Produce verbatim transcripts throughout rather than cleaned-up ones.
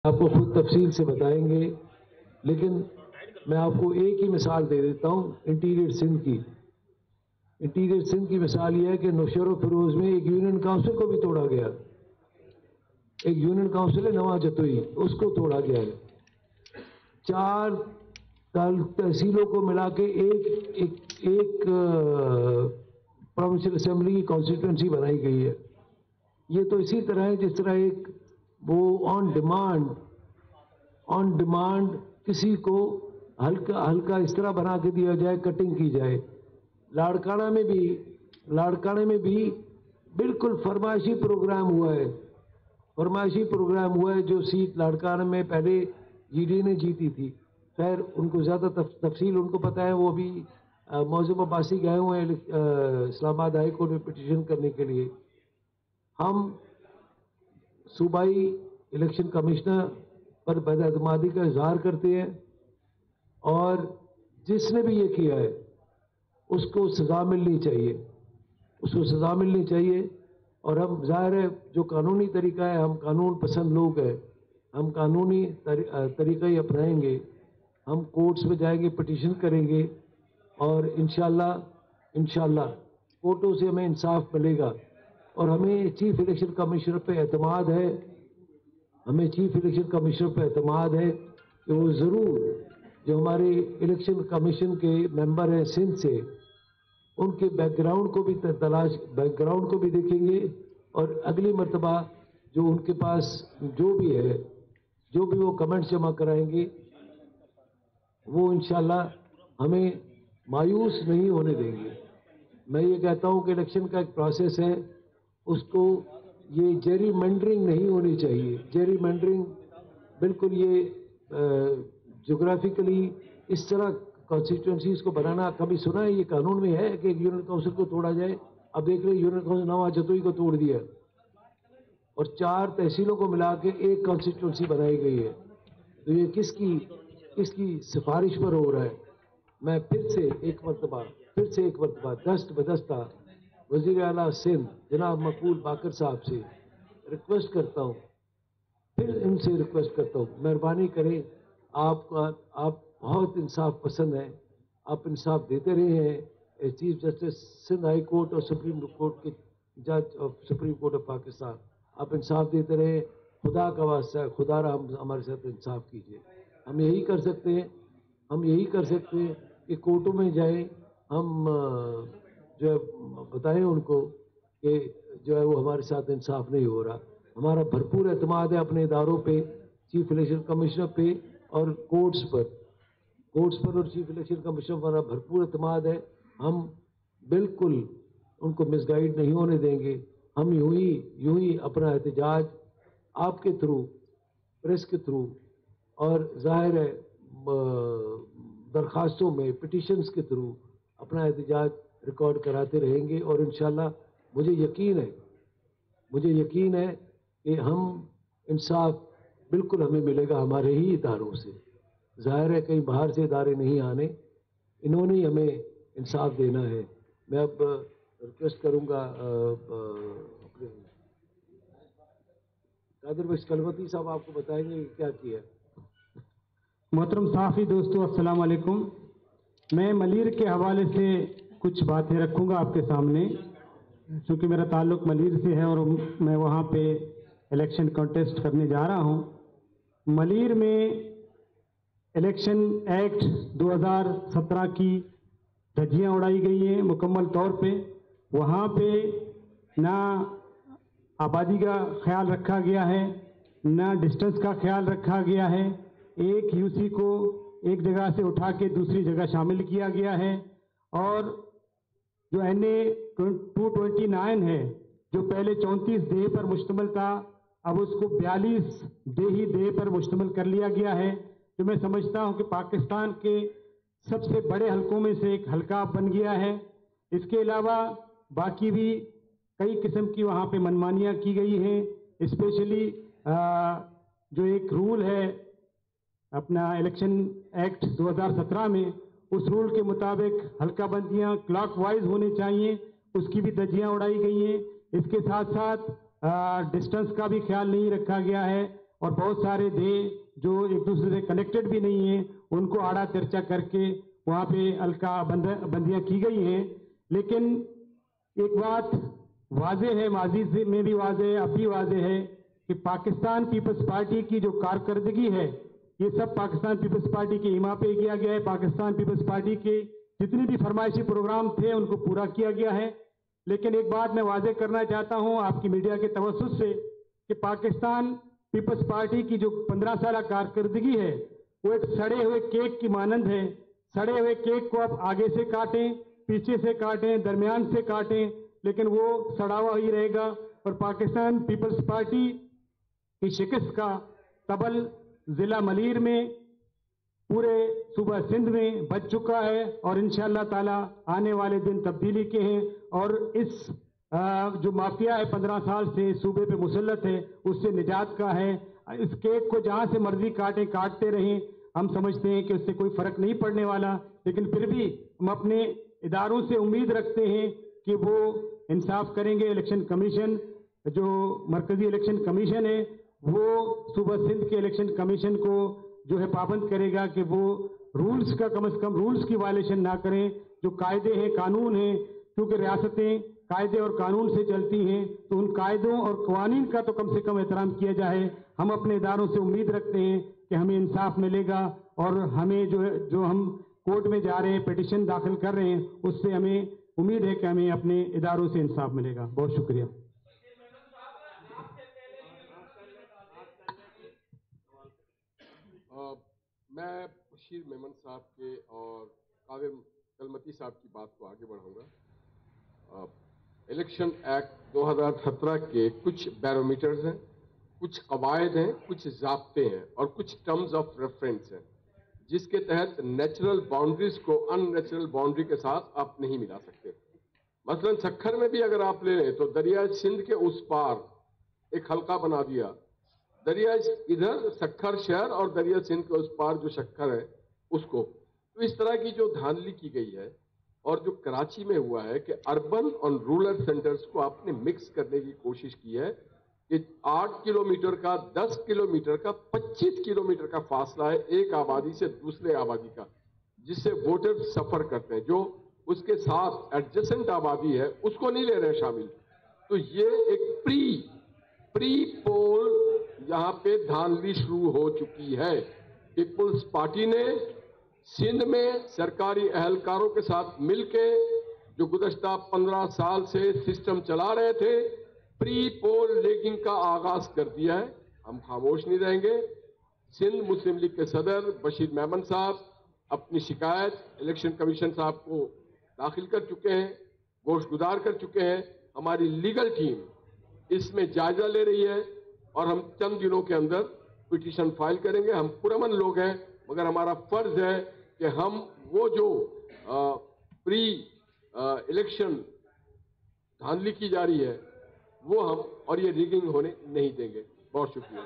آپ کو خود تفصیل سے بتائیں گے، لیکن میں آپ کو ایک ہی مثال دے دیتا ہوں انٹیریئر سندھ کی۔ انٹیریئر سندھ کی مثال یہ ہے کہ نوشہر و فیروز میں ایک یونین کاؤنسل کو بھی توڑا گیا، ایک یونین کاؤنسل ہے نواں جتوئی، اس کو توڑا گیا ہے۔ چار تحصیلوں کو ملا کے ایک ایک ایک پروونشل اسمبلی کی کانسٹیٹوئنسی بنائی گئی ہے۔ یہ تو اسی طرح ہے جس طرح ایک وہ آن ڈیمانڈ آن ڈیمانڈ کسی کو ہلکا ہلکا اس طرح بنا کے دیا جائے، کٹنگ کی جائے۔ لاڑکانہ میں بھی لاڑکانہ میں بھی بالکل فرمائشی پروگرام ہوا ہے فرمائشی پروگرام ہوا ہے جو سیٹ لاڑکانہ میں پہلے جی ڈی نے جیتی تھی۔ خیر ان کو زیادہ تفصیل ان کو پتہ ہے، وہ بھی موضوع عباسی گئے ہوئے ہیں اسلام آباد ہائی کورٹ میں پٹیشن کرنے کے لیے۔ ہم صوبائی الیکشن کمشنر پر بد اعتمادی کا اظہار کرتے ہیں، اور جس نے بھی یہ کیا ہے اس کو سزا ملنی چاہیے اس کو سزا ملنی چاہیے اور ہم ظاہر ہے جو قانونی طریقہ ہے، ہم قانون پسند لوگ ہیں، ہم قانونی طریقہ ہی اپنائیں گے۔ ہم کورٹس میں جائیں گے، پٹیشن کریں گے، اور انشاءاللہ انشاءاللہ کورٹوں سے ہمیں انصاف ملے گا۔ اور ہمیں چیف الیکشن کمشنر پہ اعتماد ہے ہمیں چیف الیکشن کمشنر پہ اعتماد ہے کہ وہ ضرور جو ہمارے الیکشن کمیشن کے ممبر ہیں سندھ سے، ان کے بیک گراؤنڈ کو بھی تلاش بیک گراؤنڈ کو بھی دیکھیں گے، اور اگلی مرتبہ جو ان کے پاس جو بھی ہے جو بھی وہ کمنٹس جمع کرائیں گے، وہ انشاءاللہ ہمیں مایوس نہیں ہونے دیں گے۔ میں یہ کہتا ہوں کہ الیکشن کا ایک پروسیس ہے، اس کو یہ جیری مینڈرنگ نہیں ہونی چاہیے۔ جیری مینڈرنگ بالکل یہ جغرافیکلی اس طرح کانسٹیٹوئنسیز کو بنانا، کبھی سنا ہے یہ قانون میں ہے کہ ایک یونین کونسل کو توڑا جائے؟ اب دیکھ رہے یونین کونسل نواں جتوئی کو توڑ دیا اور چار تحصیلوں کو ملا کے ایک کانسٹیٹوئنسی بنائی گئی ہے۔ تو یہ کس کی کس کی سفارش پر ہو رہا ہے؟ میں پھر سے ایک مرتبہ پھر سے ایک مرتبہ دست بدستہ وزیر اعلیٰ سندھ جناب مقبول باقر صاحب سے ریکویسٹ کرتا ہوں پھر ان سے ریکویسٹ کرتا ہوں مہربانی کریں، آپ کا آپ بہت انصاف پسند ہیں، آپ انصاف دیتے رہے ہیں chief justice Sindh high court اور سپریم کورٹ کے جج of supreme court of Pakistan, آپ انصاف دیتے رہے۔ خدا کا واسطہ ہے، خدا را ہم ہمارے ساتھ انصاف کیجیے۔ ہم یہی کر سکتے ہیں ہم یہی کر سکتے ہیں کہ کورٹوں میں جائیں، ہم جو ہے بتائیں ان کو کہ جو ہے وہ ہمارے ساتھ انصاف نہیں ہو رہا۔ ہمارا بھرپور اعتماد ہے اپنے اداروں پہ، چیف الیکشن کمشنر پہ اور کورٹس پر کورٹس پر اور چیف الیکشن کمشنر پر ہمارا بھرپور اعتماد ہے۔ ہم بالکل ان کو مس گائیڈ نہیں ہونے دیں گے۔ ہم یوں ہی یوں ہی اپنا احتجاج آپ کے تھرو، پریس کے تھرو، اور ظاہر ہے درخواستوں میں پٹیشنز کے تھرو اپنا احتجاج ریکارڈ کراتے رہیں گے، اور انشاءاللہ مجھے یقین ہے مجھے یقین ہے کہ ہم انصاف بالکل ہمیں ملے گا ہمارے ہی اداروں سے۔ ظاہر ہے کہیں باہر سے ادارے نہیں آنے، انہوں نے ہمیں انصاف دینا ہے۔ میں اب ریکویسٹ کروں گا اپنے قادر بخش کلوتی صاحب آپ کو بتائیں گے کیا کیا ہے۔ محترم صحافی دوستو، السلام علیکم۔ میں ملیر کے حوالے سے کچھ باتیں رکھوں گا آپ کے سامنے، چونکہ میرا تعلق ملیر سے ہے اور میں وہاں پہ الیکشن کنٹیسٹ کرنے جا رہا ہوں۔ ملیر میں الیکشن ایکٹ دو ہزار سترہ کی دھجیاں اڑائی گئی ہیں مکمل طور پہ۔ وہاں پہ نہ آبادی کا خیال رکھا گیا ہے، نہ ڈسٹنس کا خیال رکھا گیا ہے۔ ایک یو سی کو ایک جگہ سے اٹھا کے دوسری جگہ شامل کیا گیا ہے، اور جو N A two twenty nine ہے جو پہلے چونتیس دیہ پر مشتمل تھا، اب اس کو بیالیس دیہی دیہ پر مشتمل کر لیا گیا ہے، جو میں سمجھتا ہوں کہ پاکستان کے سب سے بڑے حلقوں میں سے ایک حلقہ بن گیا ہے۔ اس کے علاوہ باقی بھی کئی قسم کی وہاں پہ منمانیاں کی گئی ہیں، اسپیشلی جو ایک رول ہے اپنا الیکشن ایکٹ دو ہزار سترہ میں، اس رول کے مطابق حلقہ بندیاں کلاک وائز ہونے چاہیے، اس کی بھی دھجیاں اڑائی گئی ہیں۔ اس کے ساتھ ساتھ ڈسٹنس کا بھی خیال نہیں رکھا گیا ہے، اور بہت سارے تھے جو ایک دوسرے سے کنیکٹڈ بھی نہیں ہیں، ان کو آڑا چرچا کر کے وہاں پہ الکا بندیاں کی گئی ہیں. لیکن ایک بات واضح ہے، ماضی سے میں بھی واضح ہے، اب بھی واضح ہے کہ پاکستان پیپلز پارٹی کی جو کارکردگی ہے یہ سب پاکستان پیپلز پارٹی کے ایما پہ کیا گیا ہے. پاکستان پیپلز پارٹی کے جتنے بھی فرمائشی پروگرام تھے ان کو پورا کیا گیا ہے. لیکن ایک بات میں واضح کرنا چاہتا ہوں آپ کی میڈیا کے توسط سے کہ پاکستان پیپلز پارٹی کی جو پندرہ سالہ کارکردگی ہے وہ ایک سڑے ہوئے کیک کی مانند ہے. سڑے ہوئے کیک کو آپ آگے سے کاٹیں، پیچھے سے کاٹیں، درمیان سے کاٹیں، لیکن وہ سڑا ہوا ہی رہے گا. اور پاکستان پیپلز پارٹی کی شکست کا طبل ضلع ملیر میں، پورے صوبہ سندھ میں بچ چکا ہے، اور انشاءاللہ تعالی آنے والے دن تبدیلی کے ہیں. اور اس جو مافیا ہے پندرہ سال سے صوبے پہ مسلط ہے اس سے نجات کا ہے. اس کیک کو جہاں سے مرضی کاٹیں، کاٹتے رہیں. ہم سمجھتے ہیں کہ اس سے کوئی فرق نہیں پڑنے والا، لیکن پھر بھی ہم اپنے اداروں سے امید رکھتے ہیں کہ وہ انصاف کریں گے. الیکشن کمیشن جو مرکزی الیکشن کمیشن ہے وہ صوبہ سندھ کے الیکشن کمیشن کو جو ہے پابند کرے گا کہ وہ رولز کا کم از کم رولز کی وائلیشن نہ کریں. جو قاعدے ہیں، قانون ہیں، کیونکہ ریاستیں قاعدے اور قانون سے چلتی ہیں تو ان قاعدوں اور قوانین کا تو کم سے کم احترام کیا جائے. ہم اپنے اداروں سے امید رکھتے ہیں کہ ہمیں انصاف ملے گا، اور ہمیں جو جو ہم کورٹ میں جا رہے ہیں، پیٹیشن داخل کر رہے ہیں، اس سے ہمیں امید ہے کہ ہمیں اپنے اداروں سے انصاف ملے گا. بہت شکریہ. میں بشیر میمن صاحب کے اور قادر کلمتی صاحب کی بات کو آگے بڑھاؤں گا. الیکشن ایکٹ دو ہزار سترہ کے کچھ بیرومیٹرز ہیں، کچھ قواعد ہیں، کچھ ضابطے ہیں اور کچھ ٹرمز آف ریفرنس ہیں جس کے تحت نیچرل باؤنڈریز کو ان نیچرل باؤنڈری کے ساتھ آپ نہیں ملا سکتے. مثلا سکھر میں بھی اگر آپ لے لیں تو دریائے سندھ کے اس پار ایک حلقہ بنا دیا، دریا ادھر سکھر شہر اور دریا سندھ کے اس پار جو سکھر ہے اس کو. تو اس طرح کی جو دھاندلی کی گئی ہے، اور جو کراچی میں ہوا ہے کہ اربن اور رورل سینٹرز کو آپ نے مکس کرنے کی کوشش کی ہے کہ آٹھ کلومیٹر کا، دس کلومیٹر کا، پچیس کلومیٹر کا فاصلہ ہے ایک آبادی سے دوسرے آبادی کا، جس سے ووٹر سفر کرتے ہیں. جو اس کے ساتھ ایڈجسنٹ آبادی ہے اس کو نہیں لے رہے شامل. تو یہ ایک پری پری پول یہاں پہ دھاندلی شروع ہو چکی ہے. پیپلز پارٹی نے سندھ میں سرکاری اہلکاروں کے ساتھ مل کے جو گزشتہ پندرہ سال سے سسٹم چلا رہے تھے، پری پول لیگنگ کا آغاز کر دیا ہے. ہم خاموش نہیں رہیں گے. سندھ مسلم لیگ کے صدر بشیر میمن صاحب اپنی شکایت الیکشن کمیشن صاحب کو داخل کر چکے ہیں، گوش گزار کر چکے ہیں. ہماری لیگل ٹیم اس میں جائزہ لے رہی ہے اور ہم چند دنوں کے اندر پٹیشن فائل کریں گے. ہم پرامن لوگ ہیں، مگر ہمارا فرض ہے کہ ہم وہ جو پری الیکشن دھاندلی کی جا رہی ہے وہ ہم اور یہ ریگنگ ہونے نہیں دیں گے. بہت شکریہ.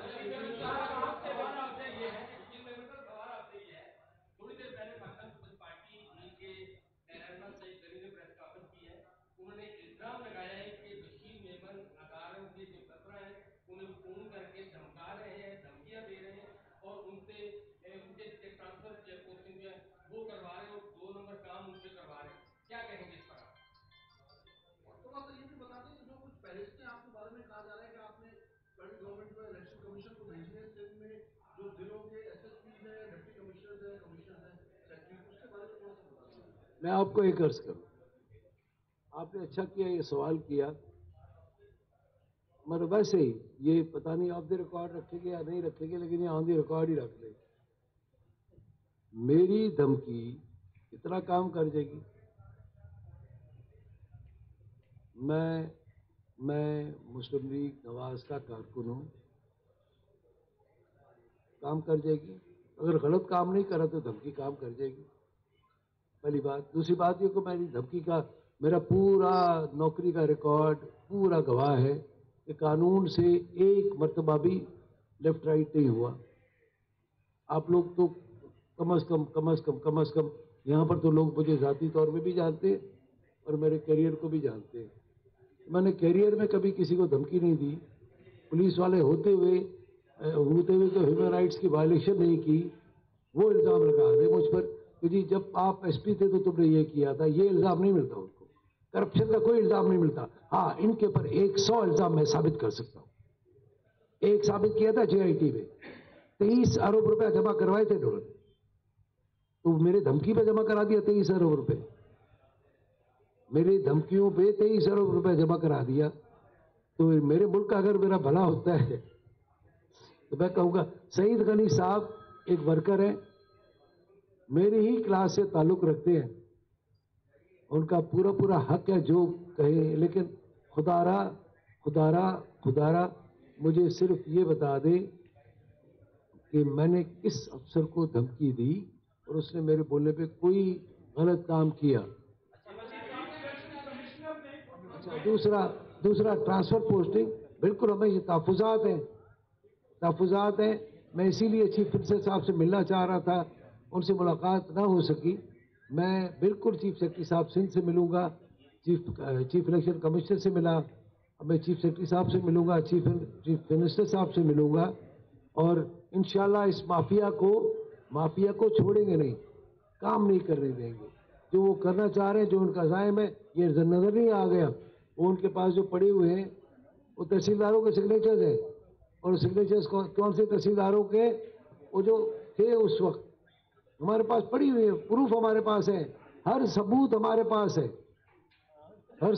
انہوں نے الزام لگایا ہے کہ بشیر میمن اداروں کے جو خطرہ ہے انہیں فون کر کے دھمکا رہے ہیں، دھمکیاں دے رہے ہیں اور ان سے ان کے ٹرانسفر پوسٹنگ جو ہے وہ کروا رہے ہیں اور دو نمبر کام ان سے کروا رہے ہیں. کیا کہیں گے اس پر آپ؟ تو بات یہ بھی بتا دیں کہ جو کچھ فہرستیں آپ کے بارے میں کہا جا رہا ہے کہ آپ نے کرنٹ گورنمنٹ کو الیکشن کمیشن کو بھیجی ہے، سندھ میں جو ضلعوں کے ایس ایس پیز ہیں، ڈپٹی کمشنرز ہیں، کمشنرز ہیں، سیکٹری، اس کے بارے میں تھوڑا سا بتا دیں. میں آپ کو ایک عرض کروں، آپ نے اچھا کیا یہ سوال کیا. مگر ویسے ہی یہ پتہ نہیں آف دی ریکارڈ رکھے گے یا نہیں رکھے گے، لیکن یہ آن دی ریکارڈ ہی رکھ لیں. میری دھمکی اتنا کام کر جائے گی. میں میں مسلم لیگ نواز کا کارکن ہوں، کام کر جائے گی. اگر غلط کام نہیں کرا تو دھمکی کام کر جائے گی. پہلی بات. دوسری بات یہ کہ میری دھمکی کا میرا پورا نوکری کا ریکارڈ پورا گواہ ہے کہ قانون سے ایک مرتبہ بھی لیفٹ رائٹ نہیں ہوا. آپ لوگ تو کم از کم کم از کم کم از کم یہاں پر تو لوگ مجھے ذاتی طور پہ بھی جانتے ہیں اور میرے کیریئر کو بھی جانتے ہیں. میں نے کیریئر میں کبھی کسی کو دھمکی نہیں دی. پولیس والے ہوتے ہوئے होते हुए तो ह्यूमन राइट्स की वायलेशन नहीं की, वो इल्ज़ाम लगा दे मुझ पर कि जी जब आप एसपी थे तो तुमने ये किया था, ये इल्ज़ाम नहीं मिलता उनको, करप्शन का कोई इल्ज़ाम नहीं मिलता। हाँ, इनके ऊपर एक सौ इल्ज़ाम मैं साबित कर सकता हूँ। एक साबित किया था जेआईटी में, तेईस अरब रुपया जमा करवाए थे इन्होंने, तो मेरे धमकी पे जमा करा दिया तेईस अरब रुपए, मेरी धमकियों पे तेईस अरब रुपए जमा करा दिया। तो मेरे मुल्क का अगर मेरा भला होता है तो मैं कहूँगा सईद गनी साहब एक वर्कर हैं, मेरी ही क्लास से ताल्लुक़ रखते हैं, उनका पूरा पूरा हक है जो कहे, लेकिन खुदारा खुदारा खुदारा मुझे सिर्फ ये बता दे कि मैंने किस अफसर को धमकी दी और उसने मेरे बोलने पे कोई गलत काम किया। अच्छा, दूसरा दूसरा ट्रांसफर पोस्टिंग, बिल्कुल हमें ये तहफ़्फ़ुज़ात हैं तहफ़्फ़ुज़ात हैं मैं इसीलिए चीफ मिनिस्टर साहब से मिलना चाह रहा था, उनसे मुलाकात ना हो सकी। मैं बिल्कुल चीफ सेक्रेटरी साहब सिंध से मिलूंगा, चीफ चीफ इलेक्शन कमिश्नर से मिला, अब मैं चीफ सेक्रेटरी साहब से मिलूंगा, चीफ चीफ मिनिस्टर साहब से मिलूंगा, और इंशाल्लाह इस माफिया को माफिया को छोड़ेंगे नहीं, काम नहीं करने देंगे। जो वो करना चाह रहे हैं, जो उनका ज़ायम है, ये नजर नहीं आ गया। वो उनके पास जो पड़े हुए हैं वो तहसीलदारों के सिग्नेचर्स हैं, और सिग्नेचर्स कौन से तहसीलदारों के, वो जो थे उस वक्त हमारे पास पड़ी हुई है, प्रूफ हमारे पास है, हर सबूत हमारे पास है, हर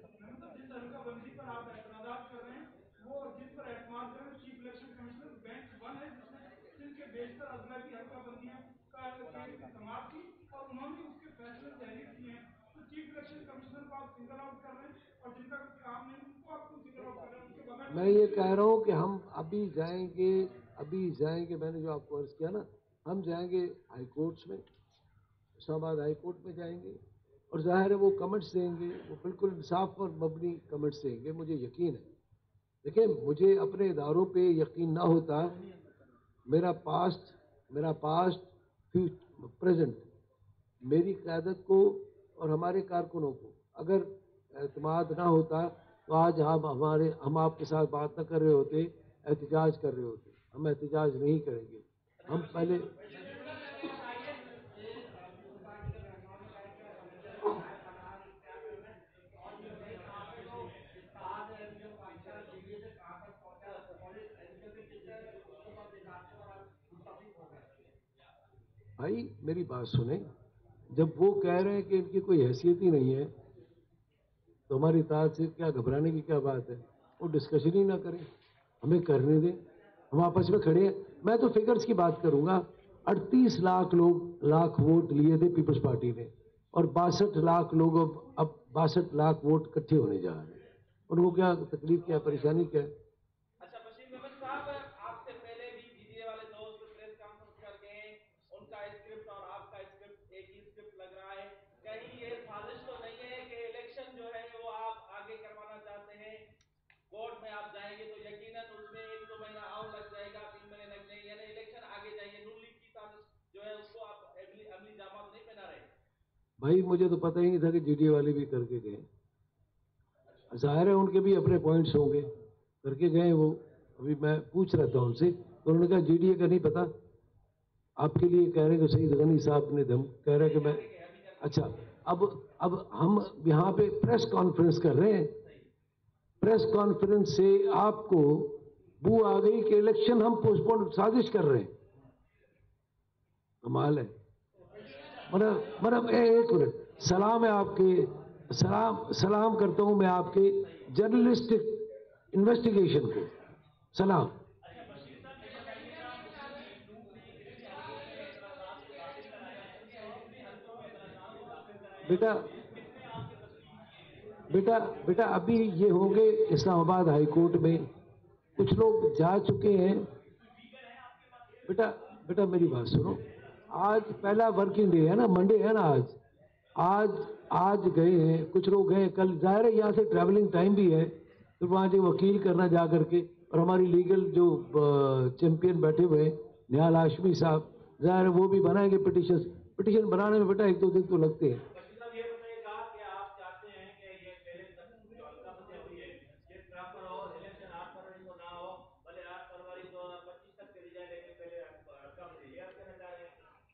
मैं ये कह रहा हूँ कि हम अभी जाएंगे अभी जाएंगे मैंने जो आपको अर्ज किया ना, हम जाएंगे हाई कोर्ट्स में, इस्लामाबाद हाई कोर्ट में जाएंगे, और जाहिर है वो कमेंट्स देंगे, वो बिल्कुल इंसाफ पर मबनी कमेंट्स देंगे, मुझे यकीन है। देखिए, मुझे अपने इदारों पे यकीन ना होता, मेरा पास्ट मेरा पास्ट फ्यूचर प्रेजेंट, मेरी क़यादत को और हमारे कारकुनों को अगर एतमाद ना होता तो आज हम हमारे हम आपके साथ बात न कर रहे होते, एहतिजाज कर रहे होते। हम एहतिजाज नहीं करेंगे, हम पहले भाई मेरी बात सुने, जब वो कह रहे हैं कि इनकी कोई हैसियत ही नहीं है तो हमारी इताअत से क्या घबराने की क्या बात है? वो डिस्कशन ही ना करें, हमें करने दें, हम आपस में खड़े हैं। मैं तो फिगर्स की बात करूंगा, अड़तीस लाख लोग लाख वोट लिए थे पीपल्स पार्टी ने, और बासठ लाख लोग अब अब बासठ लाख वोट इकट्ठे होने जा रहे हैं। उनको क्या तकलीफ, क्या परेशानी, क्या है? अच्छा बशीर मेमन साहब, आपसे पहले भी जीडीए वाले दोस्त प्रेस कॉन्फ्रेंस करके हैं, उनका स्क्रिप्ट और आपका स्क्रिप्ट एक ही स्क्रिप्ट लग रहा है। कहीं ये साजिश तो नहीं है कि इलेक्शन जो है वो आप आगे करवाना चाहते हैं? कोर्ट में आप जाएंगे तो यकीनन उसमें एक दो महीना और लग जाएगा, तीन महीने लग जाएंगे, यानी इलेक्शन आगे जाएंगे। नून लीग की साजिश जो है उसको आप अमली अमली जामा नहीं पहना रहे? भाई मुझे तो पता ही नहीं था कि जीडीए वाले भी करके गए। जाहिर है उनके भी अपने पॉइंट्स होंगे, करके गए वो। अभी मैं पूछ रहा था उनसे तो उन्होंने कहा जीडीए का नहीं पता, आपके लिए कह रहे हैं कि सईद गनी साहब ने धम कह रहे हैं कि मैं, अच्छा अब अब हम यहाँ पे प्रेस कॉन्फ्रेंस कर रहे हैं, प्रेस कॉन्फ्रेंस से आपको बू आ गई कि इलेक्शन हम पोस्टपोन साजिश कर रहे हैं। कमाल है। मतलब मतलब एक मिनट, सलाम है आपके, सलाम सलाम करता हूं मैं आपके जर्नलिस्टिक इन्वेस्टिगेशन को, सलाम। बेटा बेटा बेटा अभी ये होंगे इस्लामाबाद हाई कोर्ट में, कुछ लोग जा चुके हैं। बेटा बेटा मेरी बात सुनो, आज पहला वर्किंग डे है ना, मंडे है ना आज आज आज गए हैं कुछ लोग, गए कल, जाहिर है यहाँ से ट्रैवलिंग टाइम भी है, फिर वहाँ जो वकील करना जा करके, और हमारी लीगल जो चैंपियन बैठे हुए हैं निहाल हाशमी साहब, जाहिर है वो भी बनाएंगे पिटीशन। पिटीशन बनाने में बेटा एक दो दिन तो लगते हैं।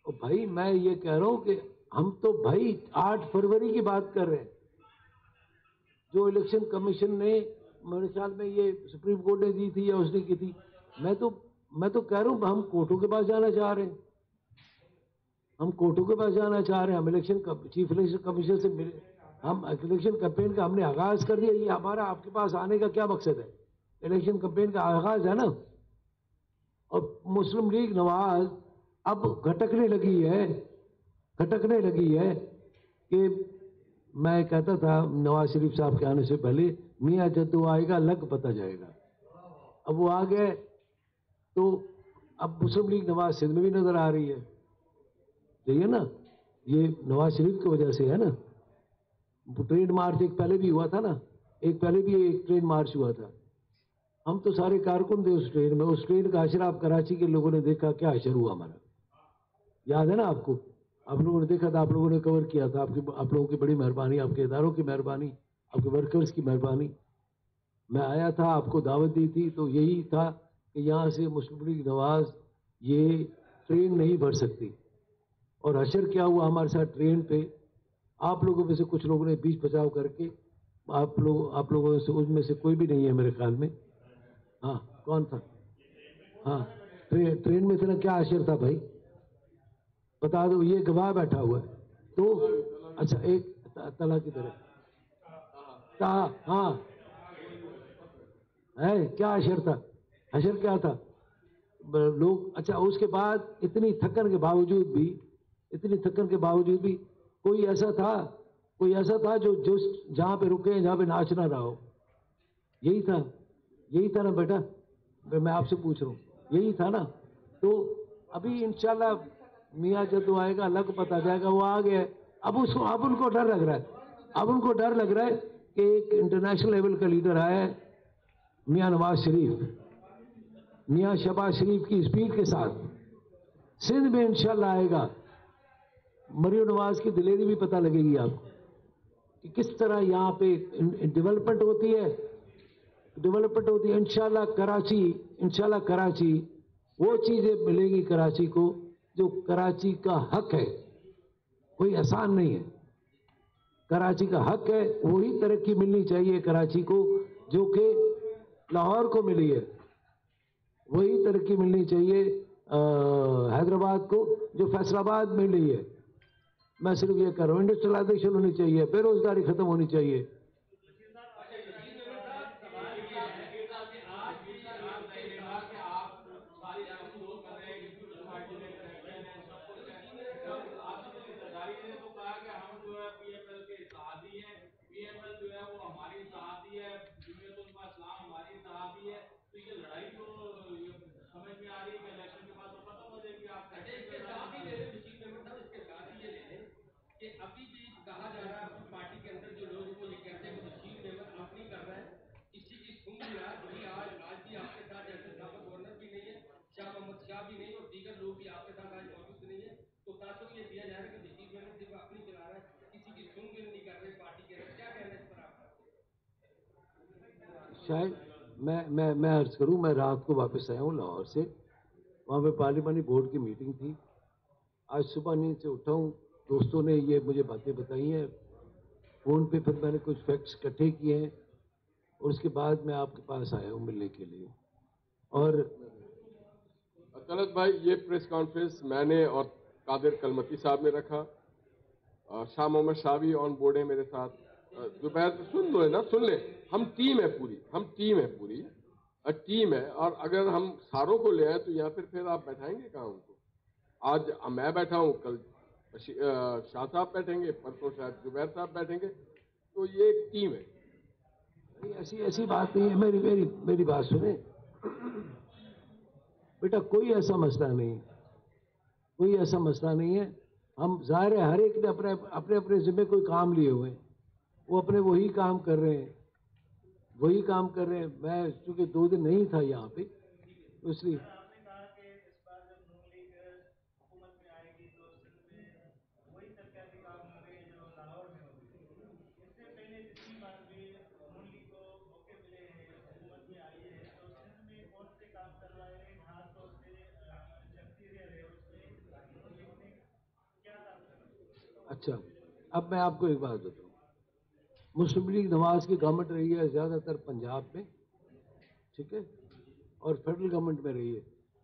اور بھائی میں یہ کہہ رہا ہوں کہ ہم تو بھائی آٹھ فروری کی بات کر رہے ہیں، جو الیکشن کمیشن نے میرے خیال میں یہ سپریم کورٹ نے دی تھی یا اس نے کی تھی. میں تو میں تو کہہ رہا ہوں ہم کورٹوں کے پاس جانا چاہ رہے ہیں، ہم کورٹوں کے پاس جانا چاہ رہے ہیں. ہم الیکشن چیف الیکشن کمیشن سے ملے، ہم الیکشن کمپین کا ہم نے آغاز کر دیا. یہ ہمارا آپ کے پاس آنے کا کیا مقصد ہے؟ الیکشن کمپین کا آغاز ہے نا. اور مسلم لیگ نواز اب گھٹکنے لگی ہے گھٹکنے لگی ہے کہ میں کہتا تھا نواز شریف صاحب کے آنے سے پہلے میاں جدو آئے گا لگ پتہ جائے گا. اب وہ آ گئے تو اب مسلم لیگ نواز سندھ میں بھی نظر آ رہی ہے. صحیح ہے نا، یہ نواز شریف کی وجہ سے ہے نا. ٹریڈ مارچ ایک پہلے بھی ہوا تھا نا، ایک پہلے بھی ایک ٹریڈ مارچ ہوا تھا. ہم تو سارے کارکن تھے اس ٹرین میں. اس ٹرین کا حشر آپ کراچی کے لوگوں نے دیکھا، کیا حشر ہوا ہمارا، یاد ہے نا آپ کو؟ آپ لوگوں نے دیکھا تھا، آپ لوگوں نے کور کیا تھا. آپ کی آپ لوگوں کی بڑی مہربانی، آپ کے اداروں کی مہربانی، آپ کے ورکرز کی مہربانی. میں آیا تھا، آپ کو دعوت دی تھی، تو یہی تھا کہ یہاں سے مسلم لیگ نواز یہ ٹرین نہیں بھر سکتی. اور حشر کیا ہوا ہمارے ساتھ ٹرین پہ؟ آپ لوگوں میں سے کچھ لوگوں نے بیچ بچاؤ کر کے، آپ لوگ آپ لوگوں سے ان میں سے کوئی بھی نہیں ہے میرے خیال میں. ہاں کون تھا؟ ہاں ٹرین میں تیرا کیا حشر تھا بھائی؟ بتا دو، یہ گواہ بیٹھا ہوا ہے. تو اچھا ایک تلا کی طرف ہاں ہے، کیا حشر تھا؟ حشر کیا تھا لوگ؟ اچھا اس کے بعد اتنی تھکن کے باوجود بھی اتنی تھکن کے باوجود بھی کوئی ایسا تھا کوئی ایسا تھا جو جس جہاں پہ رکے جہاں پہ ناچ نہ رہا ہو؟ یہی تھا یہی تھا نا بیٹا، میں آپ سے پوچھ رہا ہوں، یہی تھا نا. تو ابھی انشاءاللہ میاں جدو آئے گا لگ پتہ جائے گا. وہ آ گیا. اب اس کو اب ان کو ڈر لگ رہا ہے اب ان کو ڈر لگ رہا ہے کہ ایک انٹرنیشنل لیول کا لیڈر آیا ہے، میاں نواز شریف، میاں شہباز شریف کی اسپیڈ کے ساتھ سندھ میں انشاءاللہ آئے گا. مریم نواز کی دلیری بھی پتہ لگے گی آپ کو کہ کس طرح یہاں پہ ڈیولپمنٹ ہوتی ہے ڈیولپمنٹ ہوتی ہے. انشاءاللہ کراچی انشاءاللہ کراچی وہ چیزیں ملے گی کراچی کو جو کراچی کا حق ہے، کوئی آسان نہیں ہے. کراچی کا حق ہے، وہی ترقی ملنی چاہیے کراچی کو جو کہ لاہور کو ملی ہے. وہی ترقی ملنی چاہیے حیدرآباد کو جو فیصل آباد میں ملی ہے. میں صرف یہ کہہ رہا ہوں انڈسٹریلائزیشن ہونی چاہیے، بے روزگاری ختم ہونی چاہیے. کہ ابھی بھی کہا جا رہا ہے اپنی پارٹی کے اندر جو لوگ وہ یہ کہتے ہیں کہ بشیر احمد آپ نہیں کر رہے ہیں، کسی کی سن بھی رہا ہے. آج آج بھی آپ کے ساتھ جیسے سابق گورنر بھی نہیں ہے، شاہ محمد شاہ بھی نہیں، اور دیگر لوگ بھی آپ کے ساتھ آج موجود نہیں ہے. تو تاثر یہ دیا جا رہا ہے کہ بشیر احمد صرف اپنی چلا رہا ہے، کسی کی سن بھی نہیں کر رہے پارٹی کے اندر. کیا کہنا ہے اس پر آپ کا؟ شاید میں میں میں عرض کروں، میں رات کو واپس آیا ہوں لاہور سے، وہاں پہ پارلیمانی بورڈ کی میٹنگ تھی. آج صبح نیند سے اٹھا ہوں، دوستوں نے یہ مجھے باتیں بتائی ہیں فون پہ، پھر میں نے کچھ فیکٹس اکٹھے کیے ہیں اور اس کے بعد میں آپ کے پاس آیا ہوں ملنے کے لیے. اور طلعت بھائی، یہ پریس کانفرنس میں نے اور قادر کلمتی صاحب نے رکھا، شاہ محمد شاہ بھی آن بورڈ ہے میرے ساتھ. زبیر سن لو نا، سن لیں، ہم ٹیم ہے پوری ہم ٹیم ہے پوری ٹیم ہے. اور اگر ہم ساروں کو لے آئیں تو یہاں پھر پھر آپ بیٹھائیں گے کہاں ان کو؟ آج میں بیٹھا ہوں، کل شاہ صاحب بیٹھیں گے، پرسوں شاید زبیر صاحب بیٹھیں گے. تو یہ ایک ٹیم ہے. ایسی ایسی بات نہیں ہے. میری میری میری بات سنیں بیٹا، کوئی ایسا مسئلہ نہیں کوئی ایسا مسئلہ نہیں ہے. ہم ظاہر ہے ہر ایک نے اپنے اپنے اپنے ذمہ کوئی کام لیے ہوئے ہیں، وہ اپنے وہی کام کر رہے ہیں وہی کام کر رہے ہیں. میں چونکہ دو دن نہیں تھا یہاں پہ اس لیے اچھا اب میں آپ کو ایک بات بتاؤں، مسلم لیگ نواز کی گورنمنٹ رہی ہے زیادہ تر پنجاب میں، ٹھیک ہے، اور فیڈرل گورنمنٹ میں رہی ہے.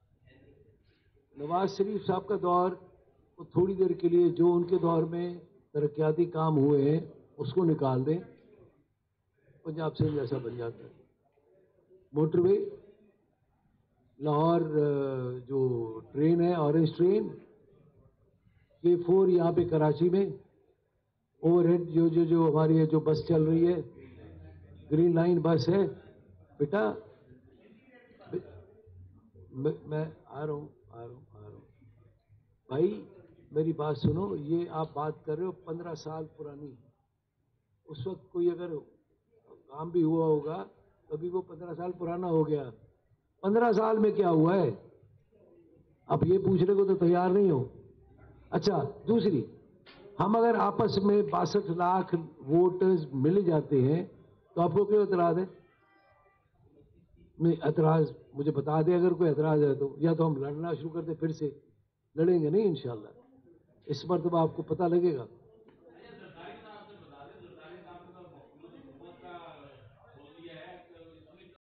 نواز شریف صاحب کا دور وہ تھوڑی دیر کے لیے جو ان کے دور میں ترقیاتی کام ہوئے ہیں اس کو نکال دیں، پنجاب سے جیسا بن جاتا ہے. موٹر وے، لاہور جو ٹرین ہے اورنج ٹرین، کے فور یہاں پہ کراچی میں، اوور ہیڈ جو جو جو ہماری جو بس چل رہی ہے گرین لائن بس ہے بیٹا، میں آ رہا ہوں آ رہا ہوں آ رہا ہوں بھائی میری بات سنو. یہ آپ بات کر رہے ہو پندرہ سال پرانی، اس وقت کوئی اگر کام بھی ہوا ہوگا کبھی وہ پندرہ سال پرانا ہو گیا. پندرہ سال میں کیا ہوا ہے اب یہ پوچھنے کو تو تیار نہیں ہو. اچھا دوسری، ہم اگر آپس میں باسٹھ لاکھ ووٹرز مل جاتے ہیں تو آپ کو کیوں اعتراض ہے؟ نہیں اعتراض مجھے بتا دیں اگر کوئی اعتراض ہے تو، یا تو ہم لڑنا شروع کر دیں، پھر سے لڑیں گے نہیں انشاءاللہ. اس مرتبہ آپ کو پتہ لگے گا.